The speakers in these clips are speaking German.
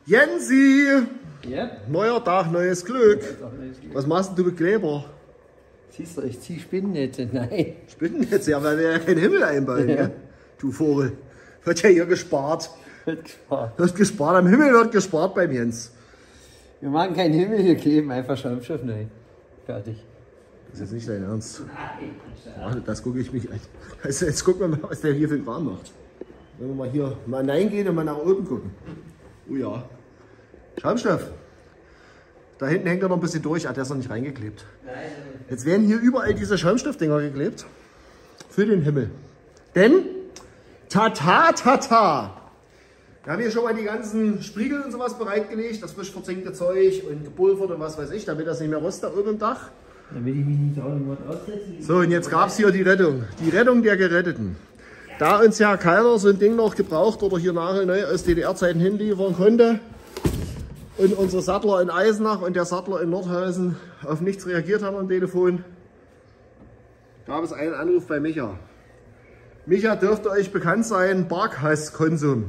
Jensi! Ja? Neuer Tag, neues Glück. Was machst du mit Kleber? Siehst du, ich ziehe Spinnennetze. Nein. Spinnennetze, ja, weil wir ja keinen Himmel einbauen, Ja. gell? Du Vogel. Wird ja hier gespart. Wird gespart. Wird gespart, am Himmel wird gespart beim Jens. Wir machen keinen Himmel, wir kleben einfach Schaumstoff rein. Fertig. Das ist jetzt nicht dein Ernst. Warte, das gucke ich mich an. Also jetzt gucken wir mal, was der hier für einen Kram macht. Wenn wir mal hier mal hineingehen und mal nach oben gucken. Oh ja. Schaumstoff. Da hinten hängt er noch ein bisschen durch, der ist noch nicht reingeklebt. Jetzt werden hier überall diese Schaumstoffdinger geklebt. Für den Himmel. Denn, tata! Wir haben hier schon mal die ganzen Spriegel und sowas bereitgelegt, das frisch verzinkte Zeug und gepulvert und was weiß ich, damit das nicht mehr rostet da oben im Dach. Damit ich mich nicht auch irgendwas aussetze. So, und jetzt gab es hier die Rettung. Die Rettung der Geretteten. Da uns ja keiner so ein Ding noch gebraucht oder hier nagelneu aus DDR-Zeiten hinliefern konnte und unsere Sattler in Eisenach und der Sattler in Nordhausen auf nichts reagiert haben am Telefon, gab es einen Anruf bei Micha. Micha dürfte euch bekannt sein, Bargasskonsum.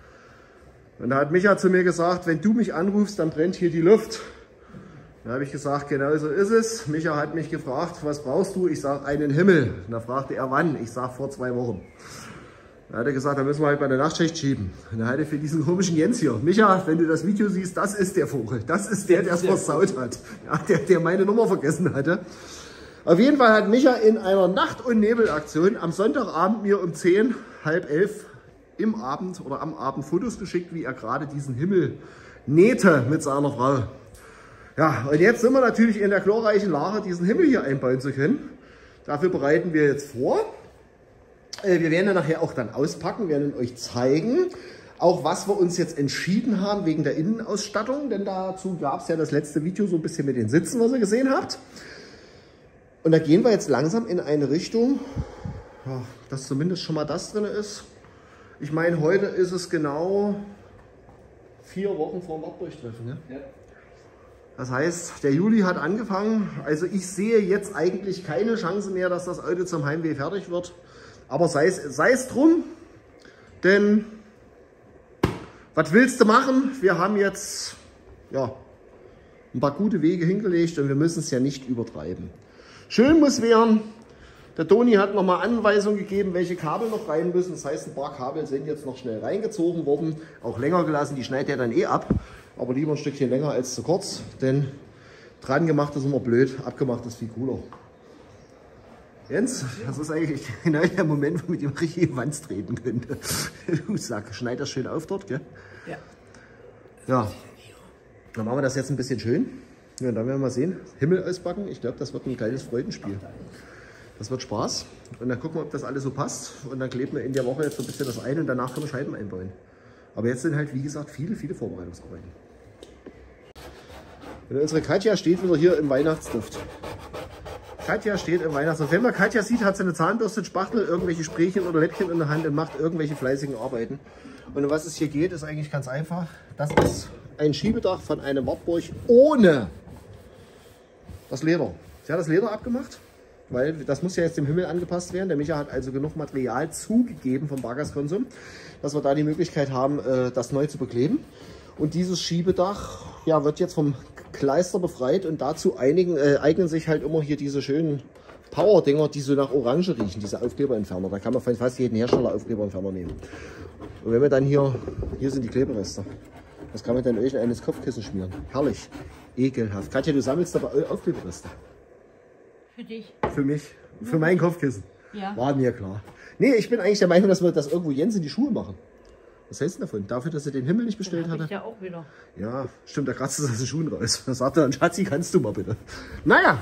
Und da hat Micha zu mir gesagt, wenn du mich anrufst, dann brennt hier die Luft. Da habe ich gesagt, genau so ist es. Micha hat mich gefragt, was brauchst du? Ich sage, einen Himmel. Und da fragte er, wann? Ich sage, vor 2 Wochen. Da hat er gesagt, da müssen wir halt bei der Nachtschicht schieben. Und da hat er für diesen komischen Jens hier, Micha, wenn du das Video siehst, das ist der Vogel. Das ist der, der es versaut hat. Ja, der meine Nummer vergessen hatte. Auf jeden Fall hat Micha in einer Nacht- und Nebelaktion am Sonntagabend mir um 10, halb 11 im Abend oder am Abend Fotos geschickt, wie er gerade diesen Himmel nähte mit seiner Frau. Ja, und jetzt sind wir natürlich in der glorreichen Lage, diesen Himmel hier einbauen zu können. Dafür bereiten wir jetzt vor. Wir werden dann nachher auch dann auspacken, werden euch zeigen, auch was wir uns jetzt entschieden haben wegen der Innenausstattung, denn dazu gab es ja das letzte Video so ein bisschen mit den Sitzen, was ihr gesehen habt. Und da gehen wir jetzt langsam in eine Richtung, ja, dass zumindest schon mal das drin ist. Ich meine, heute ist es genau 4 Wochen vor dem Wartburg-Treffen. Ne? Ja. Das heißt, der Juli hat angefangen. Also ich sehe jetzt eigentlich keine Chance mehr, dass das Auto zum Heimweh fertig wird. Aber sei es drum, denn was willst du machen? Wir haben jetzt ja, ein paar gute Wege hingelegt und wir müssen es ja nicht übertreiben. Schön muss werden, der Toni hat nochmal Anweisungen gegeben, welche Kabel noch rein müssen. Das heißt, ein paar Kabel sind jetzt noch schnell reingezogen worden, auch länger gelassen, die schneidet er dann eh ab. Aber lieber ein Stückchen länger als zu kurz, denn dran gemacht ist immer blöd, abgemacht ist viel cooler. Jens, das ist eigentlich genau der Moment, wo mit dem richtig Wanz treten könnte. Du sagst, schneid das schön auf dort, gell? Ja. Ja. Dann machen wir das jetzt ein bisschen schön. Ja, dann werden wir mal sehen. Himmel ausbacken, ich glaube, das wird ein kleines Freudenspiel. Das wird Spaß. Und dann gucken wir, ob das alles so passt. Und dann kleben wir in der Woche jetzt so ein bisschen das ein und danach können wir Scheiben einbauen. Aber jetzt sind halt, wie gesagt, viele Vorbereitungsarbeiten. Und unsere Katja steht wieder hier im Weihnachtsduft. Katja steht im Weihnachtsduft. Wenn man Katja sieht, hat sie eine Zahnbürste, Spachtel, irgendwelche Spreechen oder Läppchen in der Hand und macht irgendwelche fleißigen Arbeiten. Und um was es hier geht, ist eigentlich ganz einfach. Das ist ein Schiebedach von einem Wartburg ohne das Leder. Sie hat das Leder abgemacht, weil das muss ja jetzt dem Himmel angepasst werden. Der Micha hat also genug Material zugegeben vom Bargaskonsum, dass wir da die Möglichkeit haben, das neu zu bekleben. Und dieses Schiebedach ja, wird jetzt vom Kleister befreit und dazu eignen sich halt immer hier diese schönen Power-Dinger, die so nach Orange riechen, diese Aufkleberentferner. Da kann man von fast jeden Hersteller Aufkleberentferner nehmen. Und wenn wir dann hier sind die Klebereste. Das kann man dann euch in eines Kopfkissen schmieren. Herrlich. Ekelhaft. Katja, du sammelst aber Aufkleberreste. Für dich. Für mich. Für mein Kopfkissen. Ja. War mir klar. Nee, ich bin eigentlich der Meinung, dass wir das irgendwo Jens in die Schuhe machen. Was hältst du davon? Dafür, dass er den Himmel nicht bestellt hatte? Ja, auch wieder. Ja, stimmt, da kratzt es aus den Schuhen raus. Da sagt er dann, Schatzi, kannst du mal bitte. Naja.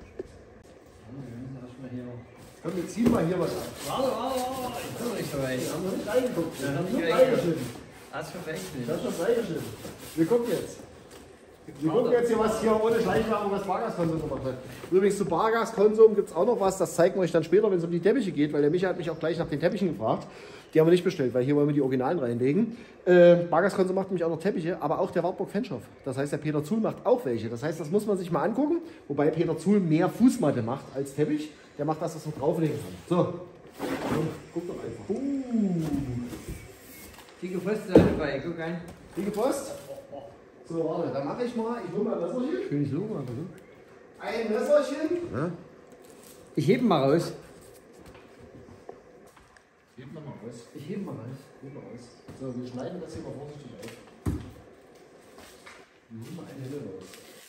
Komm, wir ziehen mal hier was ab. Warte, ich bin noch nicht so weit. Wir haben noch nicht reingeguckt. Wir haben nur nicht reingeguckt. reingeschnitten. Hast du verwechselt. Das ist schon freigeschnitten. Wir gucken jetzt. Wir gucken jetzt hier, was hier ohne Schleichwerbung was Bargaskonsum gemacht hat. Übrigens zu Bargaskonsum gibt es auch noch was, das zeigen wir euch dann später, wenn es um die Teppiche geht, weil der Micha hat mich auch gleich nach den Teppichen gefragt. Die haben wir nicht bestellt, weil hier wollen wir die Originalen reinlegen. Bargaskonsum macht nämlich auch noch Teppiche, aber auch der Wartburg Fanshop. Das heißt, der Peter Zuhl macht auch welche. Das heißt, das muss man sich mal angucken, wobei Peter Zuhl mehr Fußmatte macht als Teppich. Der macht das, was man drauflegen kann. So, guck doch einfach. Dicke Post ist dabei, guck rein. Dicke Post? So, warte, dann mache ich mal, ich hole mal ein Messerchen. Schönes Logo, aber so. Ein Messerchen. Ja. Ich hebe mal raus. Heb mal raus. Ich hebe mal raus. Heb mal raus. So, wir schneiden das hier mal vorsichtig auf. Wir holen mal eine Helle raus.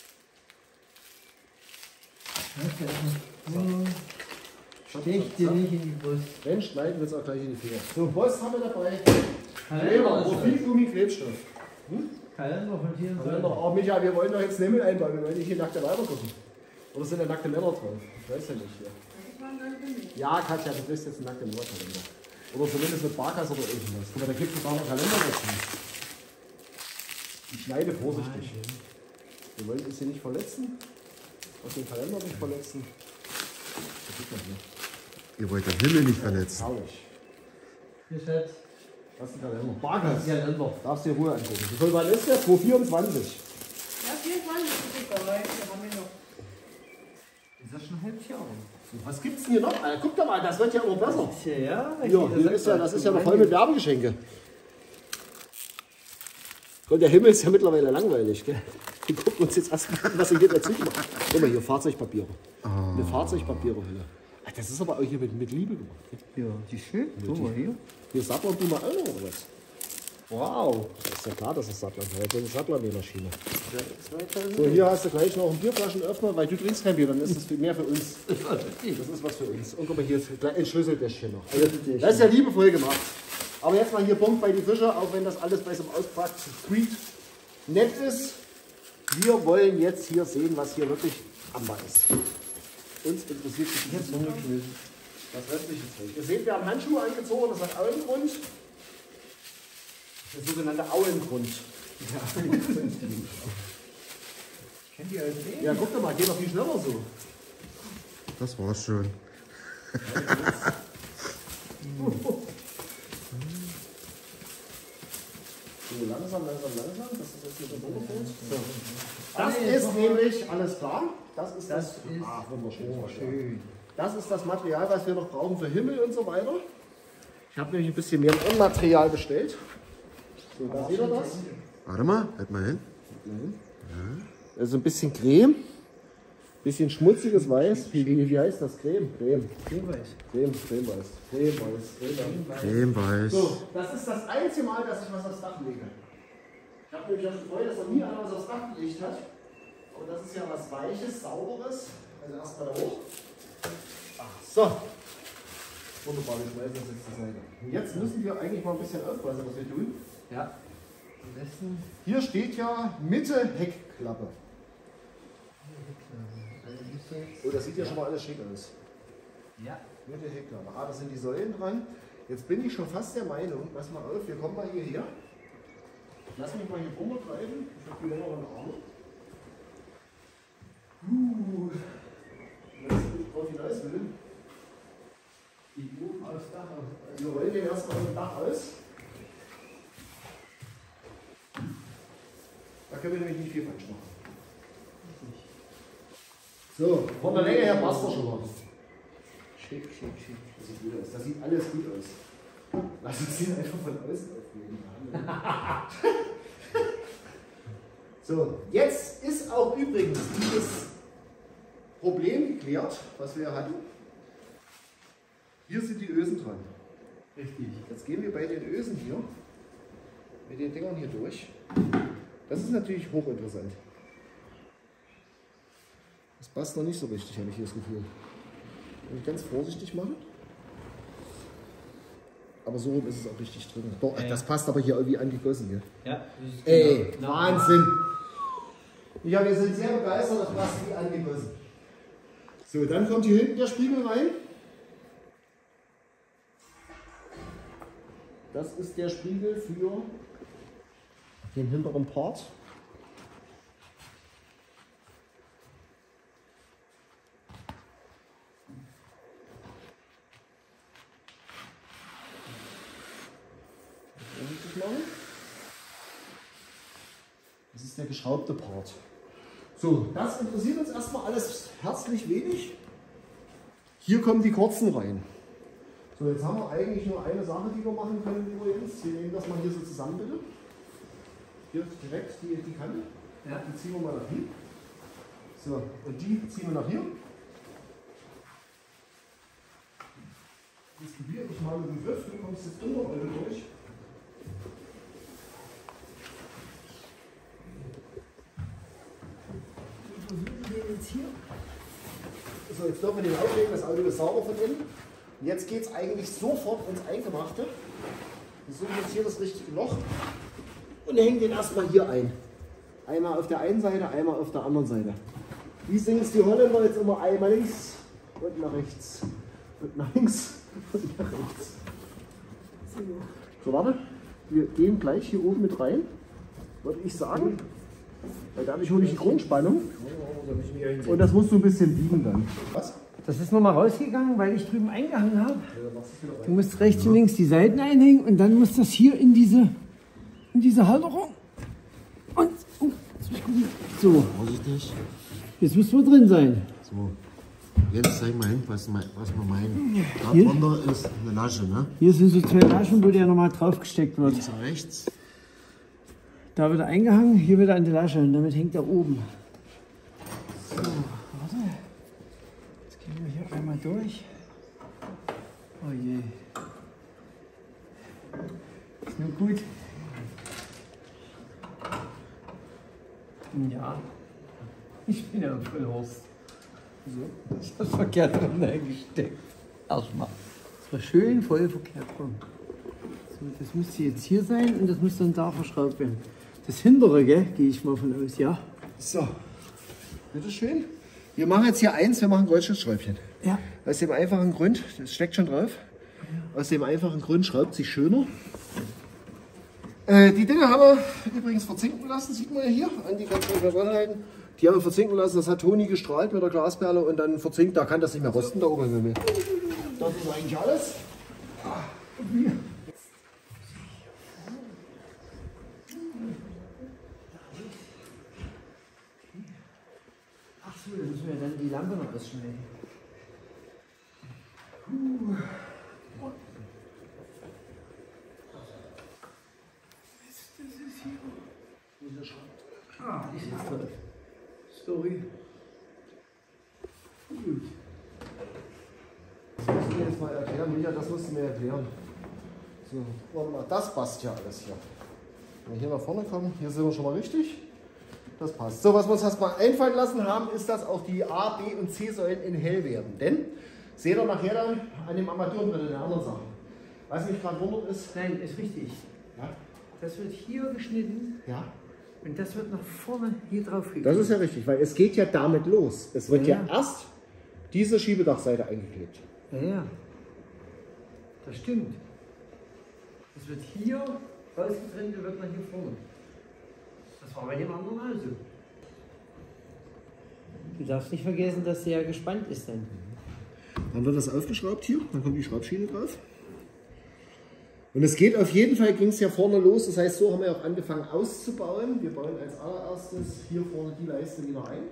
Stech dir nicht in die Brust. Wenn schneiden wir es auch gleich in die Finger. So, Post haben wir dabei. Kalender, Kleber, Profilgummi, Klebstoff. Kalender von Tieren. Oh, Micha, wir wollen doch jetzt Himmel einbauen, wir wollen nicht hier nackte Weiber gucken. Oder sind da nackte Männer drauf? Ich weiß ja nicht. Ja, ja Katja, du kriegst jetzt einen nackten Männerkalender. Oder zumindest mit Barkas oder irgendwas. Guck mal, da gibt es sogar noch Kalender dazu. Ich schneide vorsichtig. Wir wollen uns hier nicht verletzen. Aus dem Kalender nicht verletzen. Das sieht man hier. Ihr wollt den Himmel nicht verletzen. Herrlich. Hier, Schatz. Das ist ein Kalender. Barkas. Kalender. Darfst dir Ruhe angucken. Wie viel wann ist der? 224. Ja, 24 ist super, weil wir haben ja noch. Ist das schon ein halbes Jahr? Was gibt's denn hier noch? Alter, guck doch mal, das wird ja immer besser. Ja, Das ist ja noch voll mit Werbegeschenke. Und der Himmel ist ja mittlerweile langweilig. Gell? Wir gucken uns jetzt erst mal an, was ihr hier dazu macht. Guck mal hier, Fahrzeugpapiere. Eine Fahrzeugpapierhülle. Ach, das ist aber auch hier mit Liebe gemacht. Gell? Ja, die ist schön. Guck mal hier. Hier Sattler du mal auch noch oder was? Wow. Das ist ja klar, dass es Sattler ist. Das ist eine Sattler-Nähmaschine. So, hier hast du gleich noch einen Bierflaschenöffner, weil du trinkst kein Bier, dann ist das mehr für uns. Das ist was für uns. Und guck mal, hier ist ein Schlüsseldäschchen noch. Also, das ist ja liebevoll gemacht. Aber jetzt mal hier Punkt bei die Fische, auch wenn das alles bei so einem ausgepackten Tweet nett ist. Wir wollen jetzt hier sehen, was hier wirklich am Ball ist. Uns interessiert sich jetzt nur das restliche Zeug. Ihr seht, wir haben Handschuhe angezogen, das hat auch einen Grund. Der sogenannte Auengrund. Kennt ihr als Ja, guck doch mal, geht doch viel schneller so. Das war's schon. So, langsam. Das ist jetzt hier der Bodenpunkt. So. Das ist nämlich, alles klar, das ist wunderschön. Das ist das Material, was wir noch brauchen für Himmel und so weiter. Ich habe nämlich ein bisschen mehr Material bestellt. So, da seht ihr das. Warte mal, halt mal hin. Also ein bisschen Creme, bisschen schmutziges Weiß. Wie heißt das? Creme? Cremeweiß. Cremeweiß. So, das ist das einzige Mal, dass ich was aufs Dach lege. Ich habe nämlich das Gefühl, dass noch nie einer was aufs Dach gelegt hat. Aber das ist ja was Weiches, Sauberes. Also erstmal da hoch. So. Wunderbar, wir schmeißen das jetzt zur Seite. Und jetzt müssen wir eigentlich mal ein bisschen aufpassen, was wir tun. Ja. Am besten. Hier steht ja Mitte Heckklappe. Oh, das sieht ja schon mal alles schick aus. Ja. Mitte Heckklappe. Ah, da sind die Säulen dran. Jetzt bin ich schon fast der Meinung, pass mal auf, wir kommen mal hierher. Lass mich mal hier rumgreifen. Ich habe die längeren Arme. Lass mich drauf hinaus will. Die oben aufs Dach. Wir rollen den erstmal vom Dach aus. Da können wir nämlich nicht viel falsch machen. So, von der Länge her passt er schon mal. Schick. Das sieht gut aus. Das sieht alles gut aus. Lass uns den einfach von außen aufnehmen. So, jetzt ist auch übrigens dieses Problem geklärt, was wir hatten. Hier sind die Ösen dran. Richtig. Jetzt gehen wir bei den Ösen hier mit den Dingern hier durch. Das ist natürlich hochinteressant. Das passt noch nicht so richtig, habe ich hier das Gefühl. Wenn ich ganz vorsichtig machen. Aber so rum ist es auch richtig drin. Boah, das passt aber hier irgendwie angegossen hier. Ja. Ey, Wahnsinn! Ja, wir sind sehr begeistert, das passt wie angegossen. So, dann kommt hier hinten der Spiegel rein. Das ist der Spiegel für den hinteren Part. Das ist der geschraubte Part. So, das interessiert uns erstmal alles herzlich wenig. Hier kommen die kurzen rein. So, jetzt haben wir eigentlich nur eine Sache, die wir machen können übrigens. Wir nehmen das mal hier so zusammen, bitte. Hier direkt die Kante. Ja. Die ziehen wir mal nach hier. So, und die ziehen wir nach hier. Das probiere ich mal mit dem Griff. Du kommst jetzt unter eure durch. Wir versuchen den jetzt hier. So, jetzt dürfen wir den auflegen. Das Auto ist sauber von innen. Und jetzt geht es eigentlich sofort ins Eingemachte. Wir suchen jetzt hier das richtige Loch und hängen den erstmal hier ein. Einmal auf der einen Seite, einmal auf der anderen Seite. Wie singen es die Holländer jetzt immer? Einmal links und nach rechts. Und nach links und nach rechts. So, warte. Wir gehen gleich hier oben mit rein, würde ich sagen. Weil dadurch hole ich die Grundspannung. Und das musst du ein bisschen biegen dann. Was? Das ist nochmal rausgegangen, weil ich drüben eingehangen habe. Du musst rechts und links die Seiten einhängen und dann muss das hier in diese Halterung. Und jetzt muss ich gucken. So, Vorsichtig. jetzt muss wohl drin sein. So. Jetzt zeig mal hin, was wir meinen. Hier? Darunter ist eine Lasche, ne? Hier sind so 2 Laschen, wo der nochmal draufgesteckt wird. Links und rechts. Da wird er eingehangen, hier wird er an die Lasche und damit hängt er oben. So, warte. Jetzt gehen wir hier einmal durch. Oh je. Ist nur gut. Ja. Ich bin ja voll Horst. So, das ist das verkehrt rum eingesteckt. Erstmal. Das war schön voll verkehrt rum. So, das müsste jetzt hier sein und das muss dann da verschraubt werden. Das hintere, gell, gehe ich mal von aus, ja. So, bitteschön. Wir machen jetzt hier eins, wir machen Goldschnittschräubchen. Ja. Aus dem einfachen Grund, das steckt schon drauf, aus dem einfachen Grund schraubt sich schöner. Die Dinge haben wir übrigens verzinken lassen, sieht man ja hier, an die ganzen Kontrollhalten. Die haben wir verzinken lassen, das hat Toni gestrahlt mit der Glasperle und dann verzinkt, da kann das nicht mehr rosten, da oben. Das ist eigentlich alles. Ach so, da müssen wir dann die Lampe noch ausschneiden. Das ist hier. Dieser Schrank. Ah, ist jetzt toll. Story. Gut. Das musst du mir jetzt mal erklären, Micha, das musst du mir erklären. So, warte mal, das passt ja alles hier. Wenn wir hier nach vorne kommen, hier sind wir schon mal richtig. Das passt. So, was wir uns erstmal einfallen lassen haben, ist, dass auch die A, B und C Säulen in hell werden. Denn, seht ihr nachher dann an dem Armaturenbrett in der anderen Sache. Was mich gerade wundert ist. Nein, ist richtig. Ja? Das wird hier geschnitten Ja. und das wird nach vorne hier drauf geklebt. Das ist ja richtig, weil es geht ja damit los. Es wird ja, Ja. erst diese Schiebedachseite eingeklebt. Ja, ja. Das stimmt. Es wird hier rausgetrennt und wird nach hier vorne. Das war bei dem anderen also. Du darfst nicht vergessen, dass der gespannt ist dann. Dann wird das aufgeschraubt hier, dann kommt die Schraubschiene drauf. Und es geht auf jeden Fall, ging es ja vorne los, das heißt, so haben wir auch angefangen auszubauen. Wir bauen als allererstes hier vorne die Leiste wieder ein.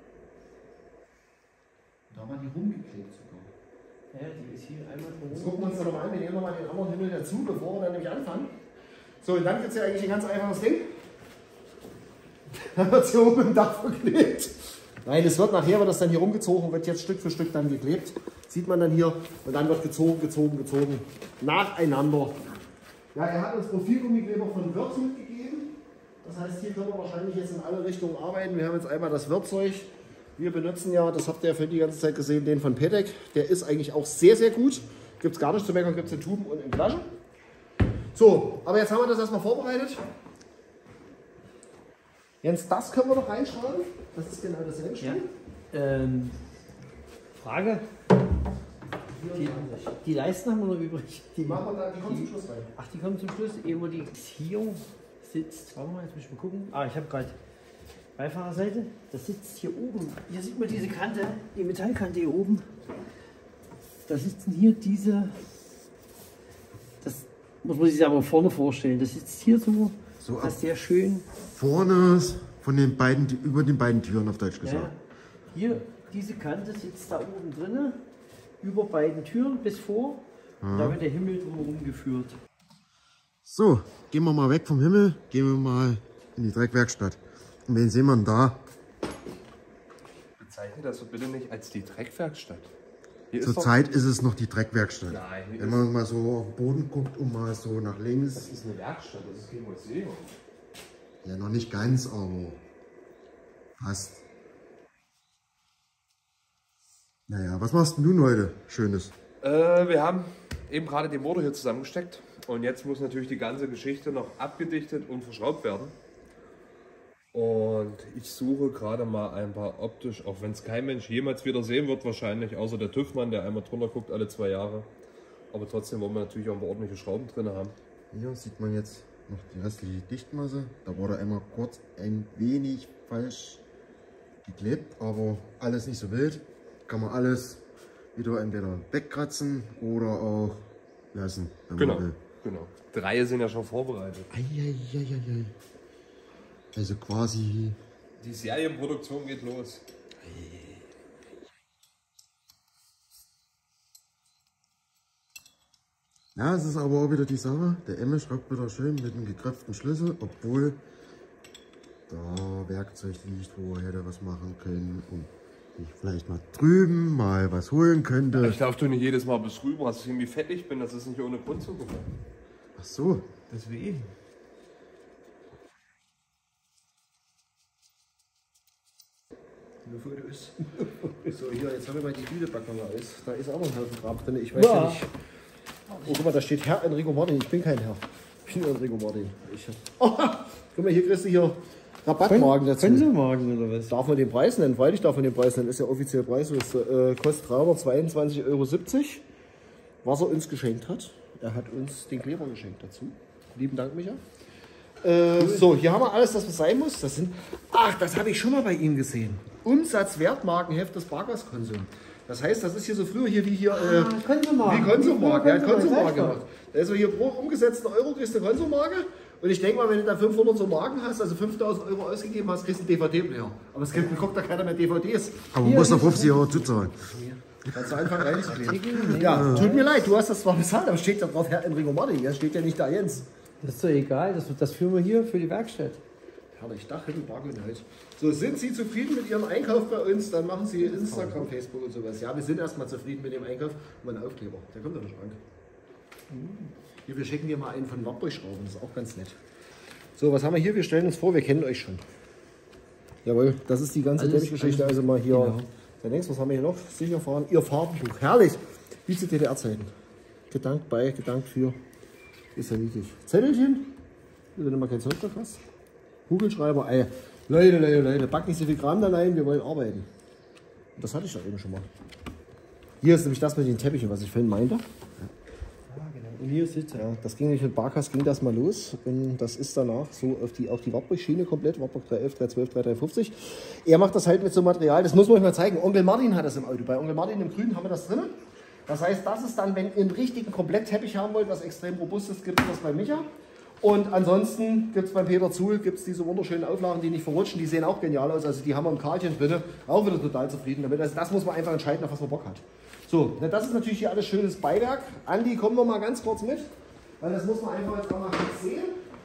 Da war die rumgeklebt sogar. Ja, die ist hier einmal Das drum. gucken wir uns nochmal an, wir nehmen nochmal den anderen Himmel dazu, bevor wir dann nämlich anfangen. So, und dann gibt es ja eigentlich ein ganz einfaches Ding. Dann wird es hier oben im Dach verklebt. Nein, es wird nachher, wird das dann hier rumgezogen, wird jetzt Stück für Stück dann geklebt. Sieht man dann hier. Und dann wird gezogen. Nacheinander. Ja, er hat uns Profilgummikleber von Wirth mitgegeben. Das heißt, hier können wir wahrscheinlich jetzt in alle Richtungen arbeiten. Wir haben jetzt einmal das Wirth-Zeug. Wir benutzen ja, das habt ihr ja für die ganze Zeit gesehen, den von Petek. Der ist eigentlich auch sehr, sehr gut. Gibt es gar nicht zu meckern, gibt es in Tuben und in Flaschen. So, aber jetzt haben wir das erstmal vorbereitet. Jens, das können wir noch reinschreiben. Das ist genau dasselbe Spiel. Ja. Frage. Die Leisten haben wir noch übrig. Die machen wir da, die kommen zum Schluss rein. Ach, die kommen zum Schluss. Ehe wo die hier sitzt. Warte mal, jetzt muss ich mal gucken. Ah, ich habe gerade Beifahrerseite. Das sitzt hier oben. Hier sieht man diese Kante, die Metallkante hier oben. Da sitzen hier diese. Das muss man sich aber vorne vorstellen. Das sitzt hier so. So Das ist sehr schön. Vorne von den beiden, über den beiden Türen auf Deutsch gesagt. Ja, hier, diese Kante sitzt da oben drin, über beiden Türen bis vor. Da wird der Himmel drumherum geführt. So, gehen wir mal weg vom Himmel, gehen wir mal in die Dreckwerkstatt. Und wen sehen wir denn da? Bezeichne das so bitte nicht als die Dreckwerkstatt. Zurzeit ist es noch die Dreckwerkstatt. Nein, hier Wenn man mal so auf den Boden guckt und mal so nach links. das ist eine Werkstatt, das ist kein Museum. Ja, noch nicht ganz, aber fast. Naja, was machst denn du heute Schönes? Wir haben eben gerade den Motor hier zusammengesteckt und jetzt muss natürlich die ganze Geschichte noch abgedichtet und verschraubt werden. Und ich suche gerade mal ein paar optisch, auch wenn es kein Mensch jemals wieder sehen wird wahrscheinlich, außer der TÜV-Mann, der einmal drunter guckt alle 2 Jahre. Aber trotzdem wollen wir natürlich auch ein paar ordentliche Schrauben drin haben. Hier sieht man jetzt noch die restliche Dichtmasse. Da wurde einmal kurz ein wenig falsch geklebt, aber alles nicht so wild. Kann man alles wieder entweder wegkratzen oder auch lassen, wenn man will. Genau. 3 sind ja schon vorbereitet. Eieieiei. Also quasi. Die Serienproduktion geht los. Ja, es ist aber auch wieder die Sache. Der Emme schraubt wieder schön mit einem gekröpften Schlüssel, obwohl da Werkzeug liegt, wo er hätte was machen können und ich vielleicht mal drüben mal was holen könnte. Ich darf doch nicht jedes Mal bis rüber, dass ich irgendwie fettig bin, das ist nicht ohne Grund so geworden. Ach so. Deswegen. Eine Foto ist. So, hier, jetzt haben wir mal die Lüdebacker aus. Da ist auch noch ein Haufen Kram drin. Ich weiß ja nicht. Oh, guck mal, da steht Herr Enrico Martin. Ich bin kein Herr. Ich bin Enrico Martin. Oh, guck mal, hier kriegst du hier Rabattmarken dazu. Konsomarken oder was? Darf man den Preis nennen? Freilich darf man den Preis nennen. Ist ja offiziell Preis. Das kostet 322,70 €, was er uns geschenkt hat. Er hat uns den Kleber geschenkt dazu. Lieben Dank, Micha. So, hier haben wir alles, was sein muss. Das sind, ach, das habe ich schon mal bei ihm gesehen. Umsatzwertmarkenheft des Bargaskonsum. Das heißt, das ist hier so früher hier wie hier Konsomarken. wie Konsummarke. Er hat Konsummarke gemacht. Also hier pro umgesetzten Euro kriegst du Konsummarke. Und ich denke mal, wenn du da 500 so Marken hast, also 5.000 € ausgegeben hast, kriegst du einen DVD-Player. Aber es guckt da keiner mehr DVDs. Aber man muss noch 50 € zuzahlen. Kannst du anfangen reinzukleben. Ja, tut mir leid, du hast das zwar bezahlt, aber steht da drauf Herr Enrico Martin. Ja, steht ja nicht da Jens. Das ist doch egal, das führen wir hier für die Werkstatt. Herrlich, Dachhütten, Bargehalt. So, sind Sie zufrieden mit Ihrem Einkauf bei uns? Dann machen Sie Instagram, Facebook und sowas. Ja, wir sind erstmal zufrieden mit dem Einkauf. Und mein Aufkleber, der kommt in den Schrank. Hier, wir schicken dir mal einen von Wartburg-Schrauben, das ist auch ganz nett. So, was haben wir hier? Wir stellen uns vor, wir kennen euch schon. Jawohl, das ist die ganze Teppichgeschichte. Also mal hier. Genau. Zunächst, was haben wir hier noch? Sicher fahren. Ihr Fahrtenbuch. Herrlich. Wie zu DDR-Zeiten. Gedankt bei, gedankt für. Ist ja niedlich. Zettelchen. Wenn du mal kein Zeug drauf hast. Kugelschreiber. Ey. Leute. Pack nicht so viel Kram da rein. Wir wollen arbeiten. Und das hatte ich doch eben schon mal. Hier ist nämlich das mit den Teppichen, was ich vorhin meinte. Und hier sitzt er. Ja, das ging nicht mit Barkas, ging das mal los. Und das ist danach so auf die Wartburg-Schiene komplett. Wartburg 311, 312, 350. Er macht das halt mit so Material. Das muss man euch mal zeigen. Onkel Martin hat das im Auto. Bei Onkel Martin im Grün haben wir das drin. Das heißt, das ist dann, wenn ihr einen richtigen Komplettteppich haben wollt, was extrem robust ist, gibt es das bei Micha. Und ansonsten gibt es bei Peter Zuhl diese wunderschönen Auflagen, die nicht verrutschen. Die sehen auch genial aus. Also die haben wir im Karlchen drin. Auch wieder total zufrieden damit. Also das muss man einfach entscheiden, auf was man Bock hat. So, das ist natürlich hier alles schönes Beiwerk. Andi, komm noch mal ganz kurz mit, weil das muss man einfach jetzt auch mal kurz sehen.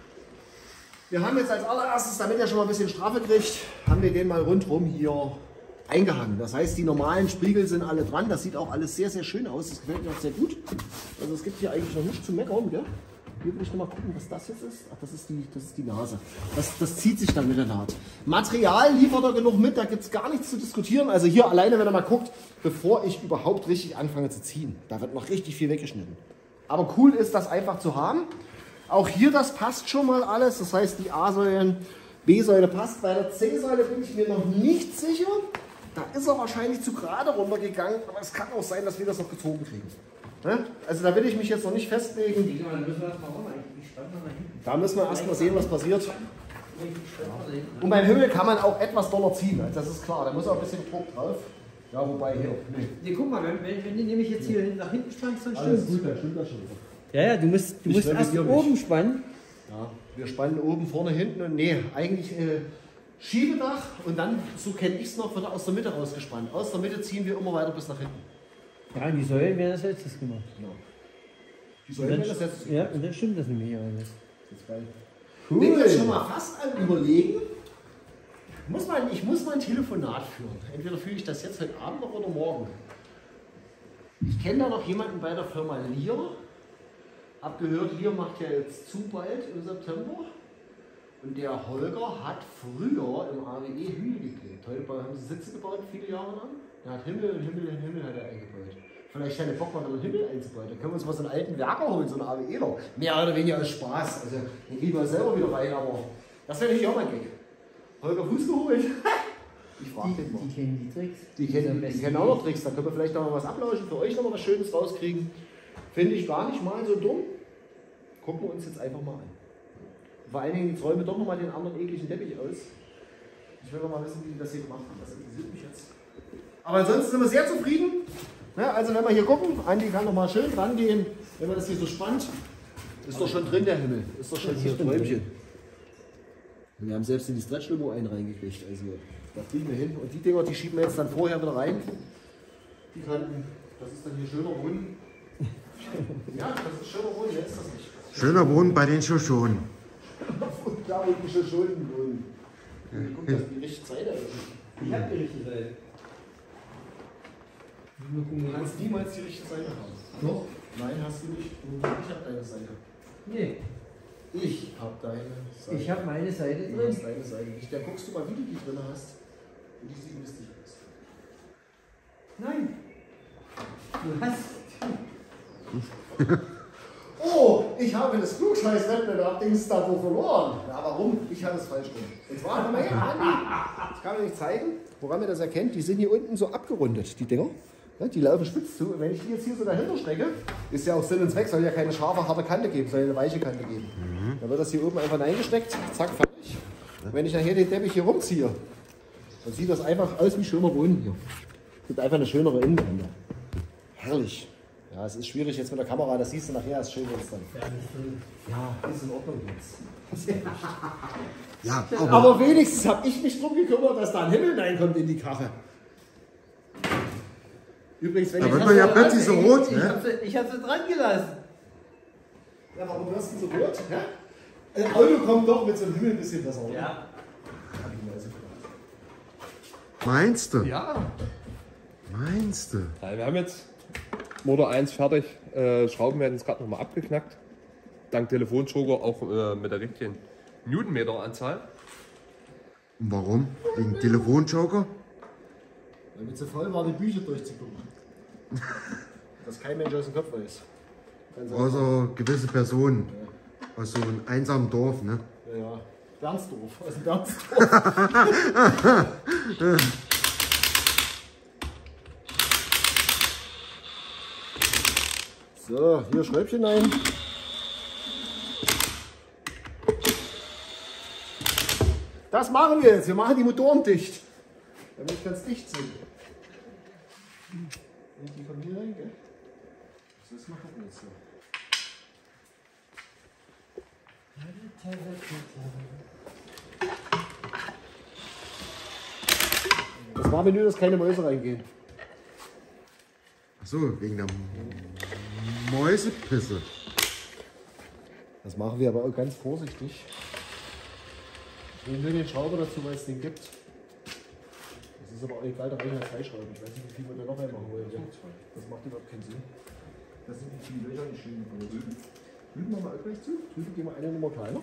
Wir haben jetzt als allererstes, damit er schon mal ein bisschen Strafe kriegt, haben wir den mal rundherum hier eingehangen. Das heißt, die normalen Spiegel sind alle dran. Das sieht auch alles sehr, sehr schön aus. Das gefällt mir auch sehr gut. Also es gibt hier eigentlich noch nichts zu meckern, gell? Hier will ich noch mal gucken, was das jetzt ist. Ach, das ist die Nase. Das zieht sich dann mit der Naht. Material liefert er genug mit, da gibt es gar nichts zu diskutieren. Also hier alleine, wenn er mal guckt, bevor ich überhaupt richtig anfange zu ziehen, da wird noch richtig viel weggeschnitten. Aber cool ist das einfach zu haben. Auch hier, das passt schon mal alles. Das heißt, die A-Säulen, B-Säule passt. Bei der C-Säule bin ich mir noch nicht sicher. Da ist er wahrscheinlich zu gerade runtergegangen, aber es kann auch sein, dass wir das noch gezogen kriegen. Also da will ich mich jetzt noch nicht festlegen. Da müssen wir erst mal sehen, was passiert. Und beim Himmel kann man auch etwas doller ziehen, das ist klar. Da muss auch ein bisschen Druck drauf. Ja, wobei hier. Nee. Nee, guck mal, wenn du nämlich jetzt hier nach hinten spannst, dann Alles stimmt. gut, dann stimmt das schon. Ja, du musst erst oben spannen. Ja, wir spannen oben, vorne, hinten und nee, eigentlich Schiebedach und dann, so kenne ich es noch, wird aus der Mitte rausgespannt. Aus der Mitte ziehen wir immer weiter bis nach hinten. Ja, die Säulen werden das letztes gemacht. Ja. Die Säulen werden das jetzt. Ja, und dann stimmt das nämlich alles. Jetzt geil. Cool. Bin jetzt schon mal fast am Überlegen. Ich muss mal ein Telefonat führen. Entweder führe ich das jetzt heute Abend noch oder morgen. Ich kenne da noch jemanden bei der Firma Lear. Hab gehört, Lear macht ja jetzt zu bald im September. Und der Holger hat früher im AWE Hügel geklebt. Heute haben sie Sitze gebaut, viele Jahre lang. Er hat Himmel hat er eingebaut. Vielleicht hat der Bock mal einen Himmel einzubauen. Dann können wir uns mal so einen alten Werker holen, so einen AWEler. Mehr oder weniger als Spaß. Also, den kriegen wir selber wieder rein, aber das wäre natürlich auch mal Gag. Holger Fuß geholt. Ich frage den mal. Die kennen die Tricks. Die kennen auch noch Tricks. Da können wir vielleicht noch mal was ablauschen, für euch noch mal was Schönes rauskriegen. Finde ich gar nicht mal so dumm. Gucken wir uns jetzt einfach mal an. Vor allen Dingen, jetzt räumen wir doch noch mal den anderen ekligen Teppich aus. Ich will noch mal wissen, wie die das hier gemacht haben. Das interessiert mich jetzt. Aber ansonsten sind wir sehr zufrieden. Ja, also wenn wir hier gucken, Andi kann noch mal schön rangehen. Wenn man das hier so spannt, ist doch schon drin der Himmel. Ist doch schon hier ein Träumchen. Wir haben selbst in die Stretch-Limo einen reingekriegt. Also da kriegen wir hin. Und die Dinger, die schieben wir jetzt dann vorher wieder rein. Die Kanten, das ist dann hier schöner Wohnen. Ja, das ist schöner Wohnen, jetzt ist das nicht. Schöner Wohnen bei den Schoschonen. Da unten schon Schulden wohnen. Guck, dass die richtige Seite ist. Ich habe die richtige Seite. Du kannst niemals die richtige Seite haben. Doch? Nein, hast du nicht. Ich habe deine Seite. Nee. Ich habe deine Seite. Ich habe meine Seite Du drin. hast deine Seite nicht. Da guckst du mal, wie du die drin hast. Und die sieht lustig aus. Nein. Du hast. Oh, ich habe das Klugscheiß-Wettbewerb-Dings da wo verloren. Ja, warum? Ich habe es falsch rum. Und zwar, Andi, ich kann euch nicht zeigen, woran ihr das erkennt. Die sind hier unten so abgerundet, die Dinger. Ja, die laufen spitz zu. Und wenn ich die jetzt hier so dahinter strecke, ist ja auch Sinn und Zweck, soll ja keine scharfe, harte Kante geben, soll ja eine weiche Kante geben. Dann wird das hier oben einfach reingesteckt, zack, fertig. Und wenn ich nachher den Teppich hier rumziehe, dann sieht das einfach aus wie schöner Wohnen hier. Gibt einfach eine schönere Innenwände. Herrlich. Ja, es ist schwierig jetzt mit der Kamera, das siehst du nachher, ist schön jetzt dann. Ja, ist in Ordnung jetzt. Ja, Aber wenigstens habe ich mich drum gekümmert, dass da ein Himmel reinkommt in die Karre. Übrigens, wenn da ich wird man ja plötzlich so rot, ne? Ich habe sie dran gelassen. Ja, warum wirst du so rot? Ja? Ein Auto kommt doch mit so einem Himmel ein bisschen besser, oder? Ja. Hab ich mir also gedacht. Meinst du? Ja. Meinst du? Ja, wir haben jetzt Motor 1 fertig. Schrauben werden jetzt gerade nochmal abgeknackt. Dank Telefonjoker auch mit der richtigen Newtonmeter-Anzahl. Und warum? Wegen Telefonjoker? Weil wir zu voll waren, die Bücher durchzugucken. Dass kein Mensch aus dem Kopf weiß. Außer gewisse Personen. Aus so einem einsamen Dorf, ne? Ja, ja. Bernsdorf, aus dem Bernsdorf. So, hier Schräubchen ein. Das machen wir jetzt. Wir machen die Motoren dicht. Damit die ganz dicht sind. Und die kommen hier rein, gell? Das machen wir jetzt so. Das war mir nur, dass keine Mäuse reingehen. Achso, wegen der Mäusepisse. Das machen wir aber auch ganz vorsichtig. Ich nehme nur den Schrauber dazu, weil es den gibt. Das ist aber auch egal, da reichen ja 2 Schrauben. Ich weiß nicht, wie viel wir da noch reinmachen wollen. Das macht überhaupt keinen Sinn. Das sind die vielen Löcher, die schön von drüben. Drüben machen wir auch gleich zu. Drüben gehen wir eine Nummer kleiner.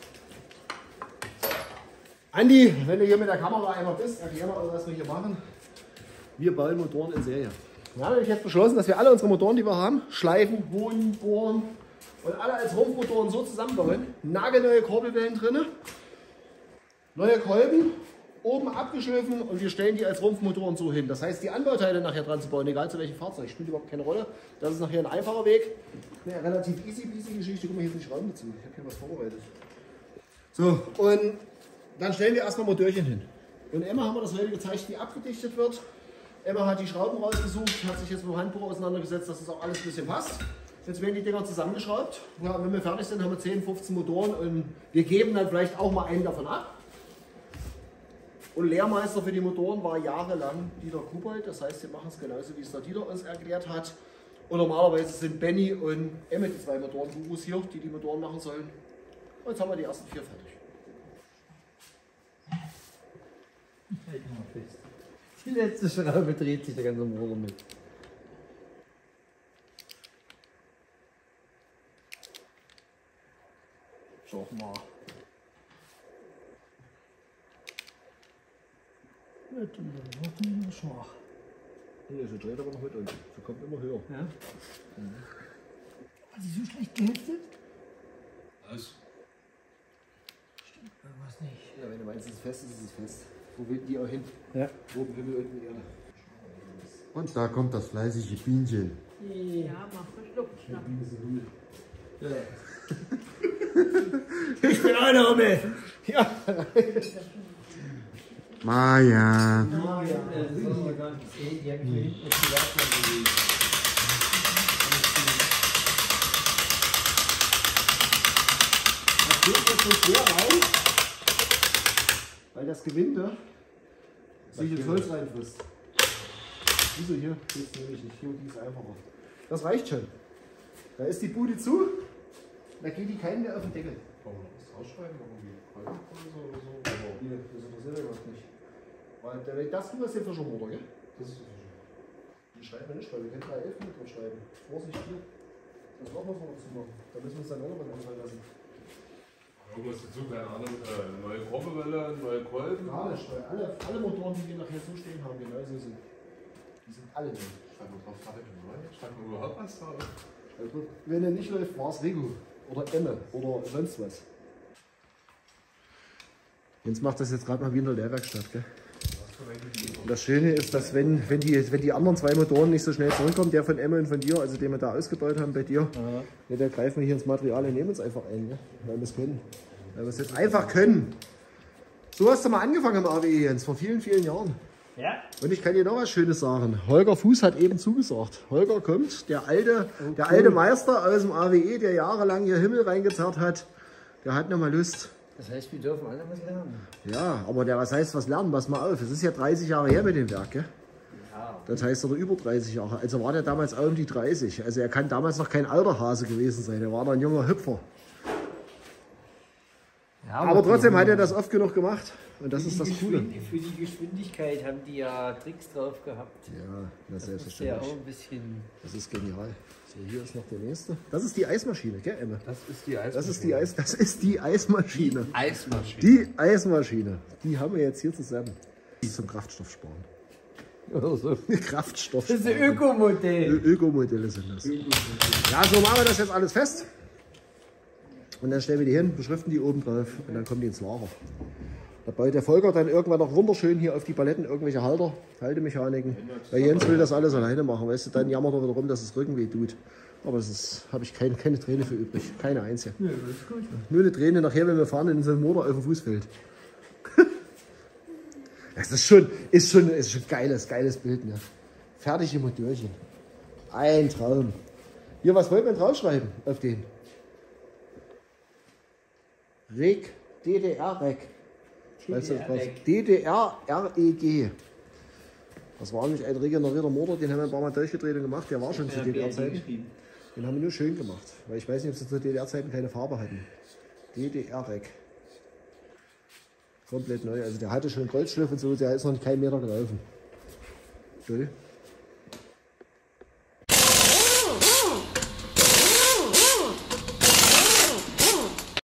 Andi, wenn du hier mit der Kamera einmal bist, erklär mal, was wir hier machen. Wir bauen Motoren in Serie. Wir haben nämlich jetzt beschlossen, dass wir alle unsere Motoren, die wir haben, schleifen, bohren, bohren und alle als Rumpfmotoren so zusammenbauen. Nagelneue Kurbelwellen drin, neue Kolben, oben abgeschliffen und wir stellen die als Rumpfmotoren so hin. Das heißt, die Anbauteile nachher dran zu bauen, egal zu welchem Fahrzeug, spielt überhaupt keine Rolle. Das ist nachher ein einfacher Weg. Eine relativ easy Geschichte. Guck mal, hier ist ein Schraube dazu. Ich habe hier was vorbereitet. So, und dann stellen wir erstmal Motörchen hin. Und Emma haben wir das heute gezeigt, wie abgedichtet wird. Emma hat die Schrauben rausgesucht, hat sich jetzt mit dem Handbohrer auseinandergesetzt, dass das auch alles ein bisschen passt. Jetzt werden die Dinger zusammengeschraubt. Ja, wenn wir fertig sind, haben wir 10, 15 Motoren und wir geben dann vielleicht auch mal einen davon ab. Und Lehrmeister für die Motoren war jahrelang Dieter Kubold. Das heißt, wir machen es genauso, wie es der Dieter uns erklärt hat. Und normalerweise sind Benny und Emmett die 2 Motoren-Gurus hier, die die Motoren machen sollen. Und jetzt haben wir die ersten 4 fertig. Halt mal fest. Die letzte Schraube dreht sich der ganze Motor mit. Schau mal. Schwach. Nee, sie dreht aber noch mit unten. Sie kommt immer höher. Ja? Hat sie so schlecht geheftet? Was? Irgendwas nicht. Ja, wenn du meinst, es ist fest, ist es fest. Wo will die auch hin? Ja. Oben Himmel, unten Erde. Und da kommt das fleißige Bienchen. Ja, mach verschluckt. Ja. Ich bin eine Hummel. Ja. Maja. Das ist aber gar nicht sehen. Die habe ich mir hinten auf die Werkbank gelegt. Das geht jetzt so schwer rein, weil das Gewinde sich ins Holz reinfrisst. Wieso hier? Geht's nämlich nicht. Hier und die ist einfacher. Das reicht schon. Da ist die Bude zu, da geht die keinen mehr auf den Deckel. Wollen wir noch was rausschreiben? Irgendwie Kaltpreise oder so? Hier, das interessiert ja überhaupt nicht. Weil das du hast den Fischermotor, gell? Das ist Die schreiben wir nicht, weil wir können 311 mit drauf schreiben. Vorsicht hier. Das noch was wir dazu machen. Da müssen wir uns dann auch noch mal einfallen lassen. irgendwas dazu, keine Ahnung, neue Kurbelwelle, neue Kolben. Gar nicht, weil alle Motoren, die wir nachher so stehen haben, genauso sind. Die sind alle neu. Schreibt man drauf, fertig und neu. Schreibt man überhaupt was drauf? Also, wenn er nicht läuft, war es Rego oder Emme oder sonst was. Jens macht das jetzt gerade mal wie in der Lehrwerkstatt, gell? Und das Schöne ist, dass wenn die anderen 2 Motoren nicht so schnell zurückkommen, der von Emme und von dir, also den wir da ausgebaut haben bei dir, ja, da greifen wir hier ins Material und nehmen uns einfach ein, gell? Weil wir es können. Weil wir es jetzt einfach können. So hast du mal angefangen im AWE, Jens, vor vielen, vielen Jahren. Ja. Und ich kann dir noch was Schönes sagen. Holger Fuß hat eben zugesagt. Holger kommt, der alte Meister aus dem AWE, der jahrelang hier Himmel reingezerrt hat, der hat noch mal Lust. Das heißt, wir dürfen alle was lernen. Ja, aber was heißt was lernen? Pass mal auf, es ist ja 30 Jahre her mit dem Werk, gell? Ja. Das heißt oder über 30 Jahre. Also war der damals auch um die 30. Also er kann damals noch kein alter Hase gewesen sein. Er war noch ein junger Hüpfer. Ja, Aber trotzdem hat er das oft genug gemacht. Und das ist das Coole. Für die Geschwindigkeit haben die ja Tricks drauf gehabt. Ja, das Das ist ja selbstverständlich. auch ein bisschen. Das ist genial. So, hier ist noch der nächste. Das ist die Eismaschine, gell, Emme? Das ist die Eismaschine. Das ist die Eismaschine. Eismaschine. Die Eismaschine. Die haben wir jetzt hier zusammen. Die ist zum Kraftstoff sparen. Oder so. Kraftstoff Das ist ein sparen. Ökomodell. Ökomodelle sind das. Ja, so machen wir das jetzt alles fest. Und dann stellen wir die hin, beschriften die oben drauf und dann kommen die ins Lager. Da baut der Volker dann irgendwann noch wunderschön hier auf die Paletten irgendwelche Haltemechaniken. Weil Jens will das alles alleine machen. Weißt du, dann jammert er wieder rum, dass es Rückenweh tut. Aber das habe ich keine Träne für übrig. Keine einzige. Ja, das ist gut. Nur eine Träne nachher, wenn wir fahren in so einen Motor auf den Fuß fällt. Das ist schon geiles Bild. Ne? Fertige Motorchen. Ein Traum. Hier, was wollt ihr draufschreiben auf den? Reg, DDR-Reg. Schreibst du das drauf? DDR-REG. Das war nämlich ein regenerierter Motor, den haben wir ein paar Mal durchgedreht und gemacht. Der war schon zu DDR-Zeiten. Den haben wir nur schön gemacht. Weil ich weiß nicht, ob sie zu DDR-Zeiten keine Farbe hatten. DDR-Reg. Komplett neu. Also der hatte schon Kreuzschliff und so, der ist noch kein Meter gelaufen. Toll.